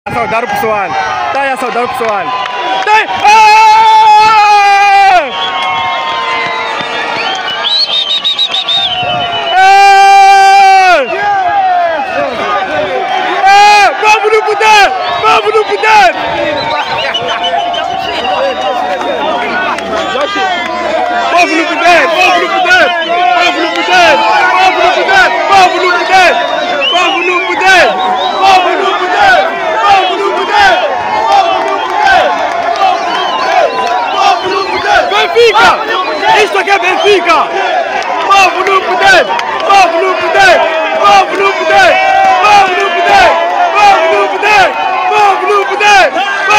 A saudar o pessoal. Tá aí a saudar o pessoal. Tá aí. Vamos no poder! Vamos no poder! Vamos no poder! Vamos no poder! Vamos no poder! Vamos no poder! Vamos no poder! Vamos no poder! Vamos no poder! Vamos no poder! Vamos no poder! Benfica! Isto aqui é Benfica! Vamos no poder! Vamos no poder! Vamos no poder! Vamos no poder! Vamos no poder! Vamos no poder!